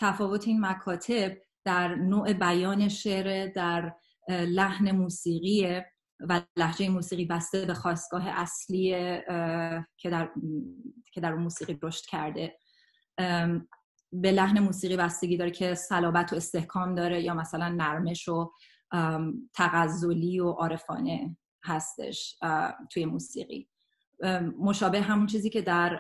تفاوت این مکاتب در نوع بیان شعر، در لحن موسیقی و لهجه موسیقی بسته به خاستگاه اصلی که در موسیقی رشد کرده. به لحن موسیقی بستگی داره که صلابت و استحکام داره یا مثلا نرمش و تغزلی و عارفانه هستش توی موسیقی. مشابه همون چیزی که در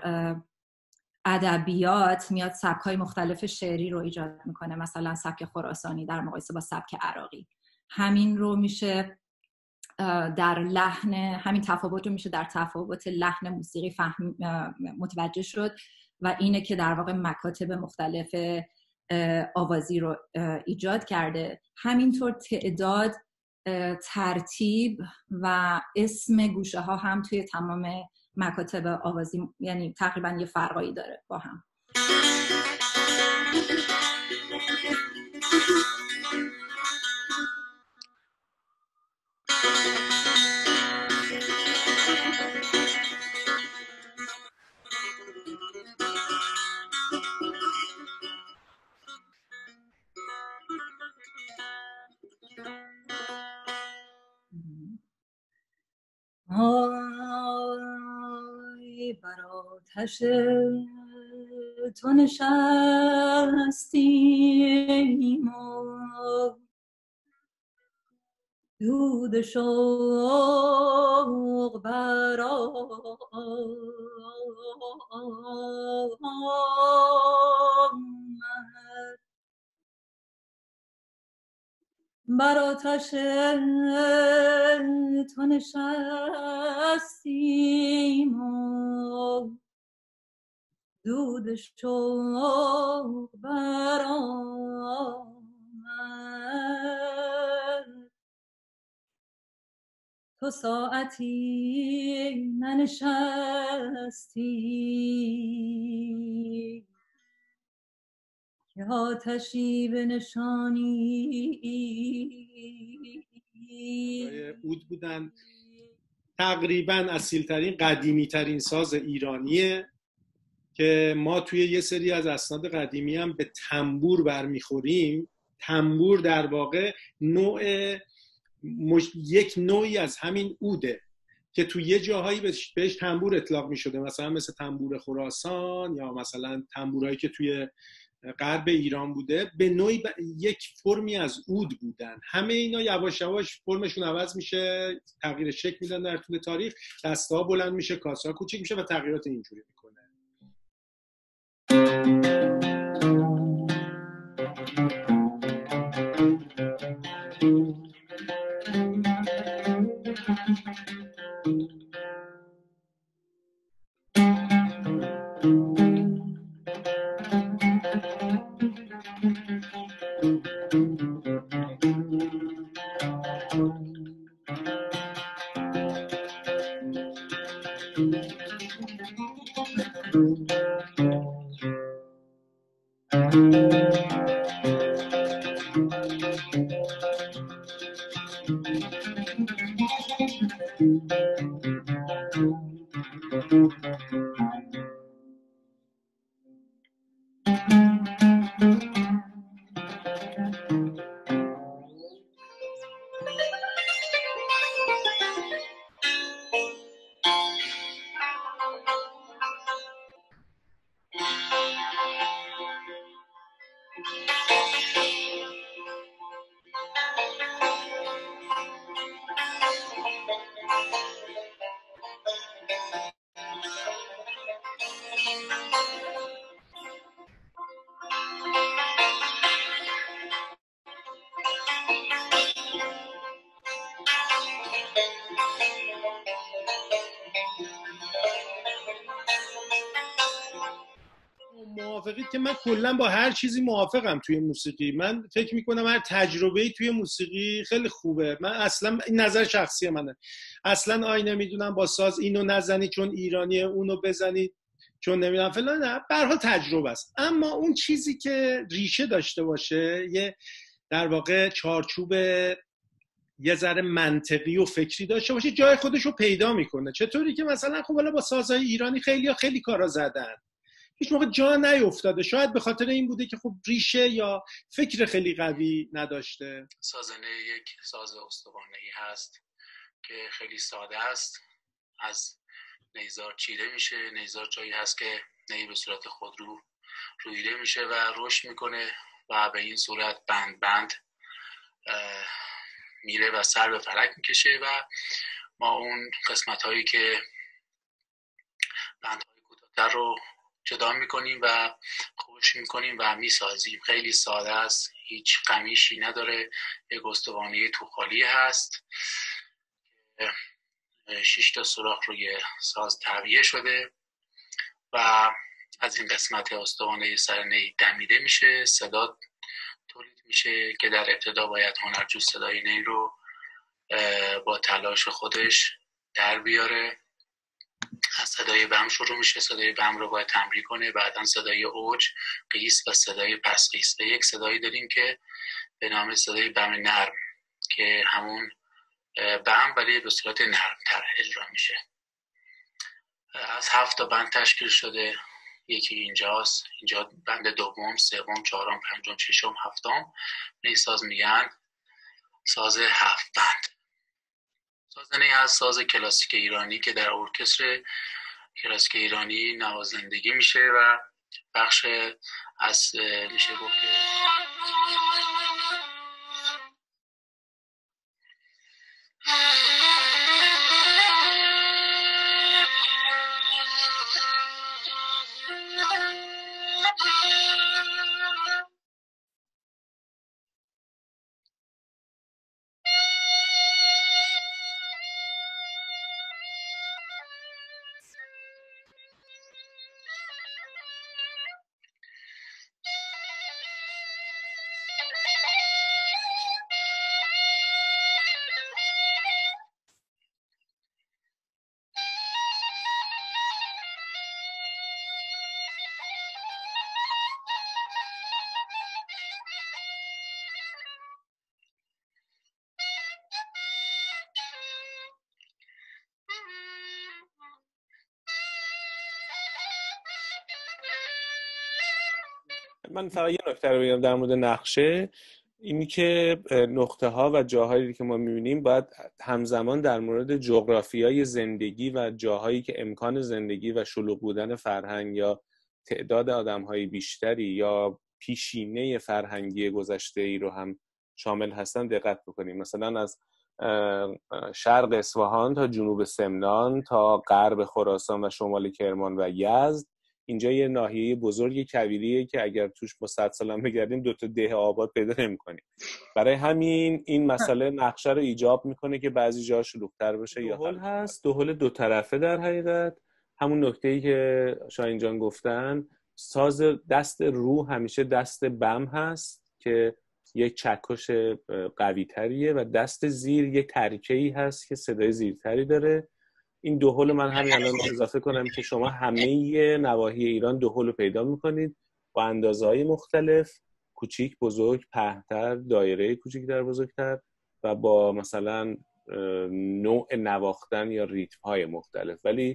ادبیات میاد سبک‌های مختلف شعری رو ایجاد میکنه، مثلا سبک خراسانی در مقایسه با سبک عراقی. همین رو میشه در لحن، همین تفاوت رو میشه در تفاوت لحن موسیقی متوجه شد و اینه که در واقع مکاتب مختلف آوازی رو ایجاد کرده. همینطور تعداد، ترتیب و اسم گوشه ها هم توی تمام مکاتب آوازی یعنی تقریبا یه فرقایی داره با هم. آی بر آتش تو نشستیم و دود شوق بر آمد، بر آتش تو نشستیم و دود شوق بر آمد، تو ساعتی ننشستی که آتشی بنشانی. عود بودن تقریبا اصیلترین قدیمیترین ساز ایرانیه که ما توی یه سری از اسناد قدیمی هم به تنبور برمیخوریم. تنبور در واقع یک نوعی از همین عوده که توی یه جاهایی بهش تنبور اطلاق میشده، مثلا مثل تنبور خراسان یا مثلا تنبورهایی که توی غرب ایران بوده، به نوعی یک فرمی از عود بودن. همه اینا یواش یواش فرمشون عوض میشه، تغییر شکل میدن در طول تاریخ، دسته ها بلند میشه، کاسه ها کوچیک میشه و تغییرات اینجوری میکنه. موافقید که من کلا با هر چیزی موافقم توی موسیقی. من فکر میکنم هر تجربه‌ای توی موسیقی خیلی خوبه. من اصلا این نظر شخصی منه، اصلا نمیدونم با ساز اینو نزنید چون ایرانیه، اونو بزنید چون نمیدونم فلان، نه، به هر حال تجربه است. اما اون چیزی که ریشه داشته باشه، یه در واقع چارچوب یه ذره منطقی و فکری داشته باشه، جای خودش رو پیدا میکنه. چطوری که مثلا خب حالا با سازهای ایرانی خیلی کارا زدن، هیچ موقع جا نیفتاده. شاید به خاطر این بوده که خب ریشه یا فکر خیلی قوی نداشته. سازنه یک ساز استوانه‌ای هست که خیلی ساده است، از نیزار چیده میشه. نیزار جایی هست که نی به صورت خودرو رویده میشه و رشد میکنه و به این صورت بند بند میره و سر به فلک میکشه و ما اون قسمت هایی که بندهای کوتاه‌تر رو جدا میکنیم و خوش میکنیم و میسازیم. خیلی ساده است، هیچ قمیشی نداره. یک استوانه توخالی هست، 6 تا سوراخ روی ساز تعبیه شده و از این قسمت استوانه سر نی دمیده میشه، صدا تولید میشه که در ابتدا باید هنرجو صدای نی رو با تلاش خودش در بیاره. از صدای بم شروع میشه، صدای بم رو باید تمرین کنه، بعدا صدای اوج، قیس و صدای پس قیس. یک صدایی داریم که به نام صدای بم نرم که همون بم ولی به صورت نرم تر اجرا میشه. از 7 تا بند تشکیل شده. یکی اینجاست، اینجا بند دوم، سوم، چهارم، پنجم، ششم، هفتم. این ساز میگن ساز 7 بند. سازنه هست ساز کلاسیک ایرانی که در ارکستر کلاسیک ایرانی نوازندگی میشه و بخش از میشه گفت که من فقط یه نکته رو بگم در مورد نقشه، اینی که نقطه ها و جاهایی که ما می‌بینیم باید همزمان در مورد جغرافیای زندگی و جاهایی که امکان زندگی و شلوغ بودن فرهنگ یا تعداد آدم‌های بیشتری یا پیشینه فرهنگی گذشته ای رو هم شامل هستن دقت بکنیم. مثلا از شرق اصفهان تا جنوب سمنان تا غرب خراسان و شمال کرمان و یزد، اینجا یه ناحیه بزرگ کویریه که اگر توش با 100 سال هم بگردیم 2 تا ده آباد پیدا نمی‌کنیم. برای همین این مسئله نقشه رو ایجاب میکنه که بعضی جاها شلوغ‌تر باشه. یا دهل هست، دهل 2 طرفه در حقیقت همون نکته‌ای که شاهین جان گفتن، ساز دست رو همیشه دست بم هست که یک چکش قوی تریه و دست زیر یک ترکه‌ای هست که صدای زیرتری داره. این دهل من همین الان اضافه کنم که شما همه نواحی ایران دهل رو پیدا میکنید با اندازه‌های مختلف، کوچیک، بزرگ، پهن‌تر، دایره کوچیک‌تر، بزرگتر و با مثلا نوع نواختن یا ریتم‌های مختلف، ولی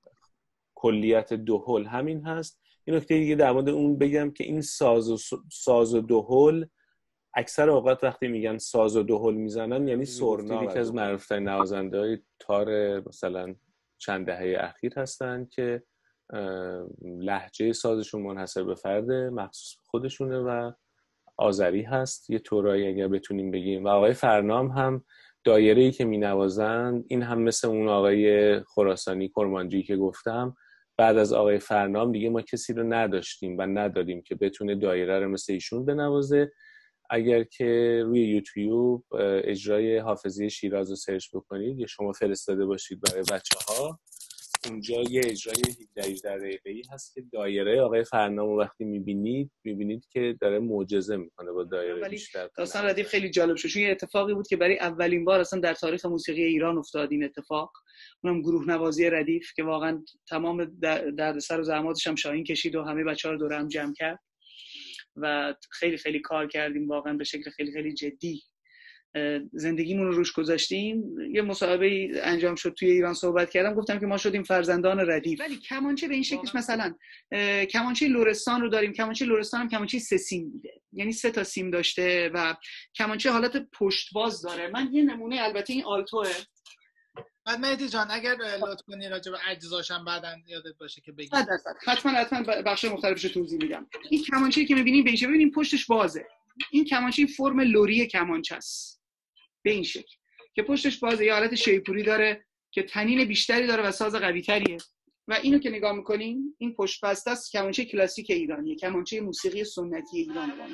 کلیت دهل همین هست. این نکته دیگه در مورد اون بگم که این ساز و دهل اکثر اوقات وقتی میگن ساز و دهل میزنن یعنی سرنا، یکی از معروف‌ترین نوازنده‌های تار مثلا چند دهه اخیر هستن که لهجه سازشون منحصر به فرده، مخصوص خودشونه و آذری هست یه طورایی اگر بتونیم بگیم. و آقای فرنام هم دایره‌ای که مینوازن، این هم مثل اون آقای خراسانی کرمانجی که گفتم، بعد از آقای فرنام دیگه ما کسی رو نداشتیم و نداریم که بتونه دایره رو مثل ایشون بنوازه. اگر که روی یوتیوب اجرای حافظی شیراز رو سرچ بکنید یا شما فرستاده باشید برای بچه‌ها، اونجا یه اجرای 17 دقیقه‌ای هست که دایره آقای فرنام رو وقتی می‌بینید که داره معجزه میکنه با دایره بیشتر. داستان ردیف خیلی جالب شد، چون یه اتفاقی بود که برای اولین بار اصلا در تاریخ موسیقی ایران افتاد این اتفاق، اونم گروه نوازی ردیف که واقعا تمام دردسر و زحماتش هم شاهین کشید و همه بچه‌ها رو دور هم جمع کرد و خیلی خیلی کار کردیم واقعا به شکل خیلی خیلی جدی زندگیمون رو روش گذاشتیم. یه مصاحبه انجام شد توی ایران، صحبت کردم، گفتم که ما شدیم فرزندان ردیف. ولی کمانچه به این شکلش، مثلا کمانچه لرستان رو داریم. کمانچه لرستان هم کمانچه 3 سیم بوده، یعنی 3 تا سیم داشته و کمانچه حالت پشت باز داره. من یه نمونه، البته این آلتوه. بعد مهدی جان اگر لطف کنی راجع به اجزاشم بعداً یادت باشه که بگی. حتما بخش مختلفش رو توضیح میدم. این کمانچه‌ای که می‌بینیم بهش ببینیم پشتش بازه. این کمانچه فرم لوری کمانچه است به این شکل که پشتش بازه، یه حالت شیپوری داره که تنین بیشتری داره و ساز قوی‌تریه. و اینو که نگاه می‌کنیم، این پشت بسته است، کمانچه کلاسیک ایرانیه، کمانچه موسیقی سنتی ایران رو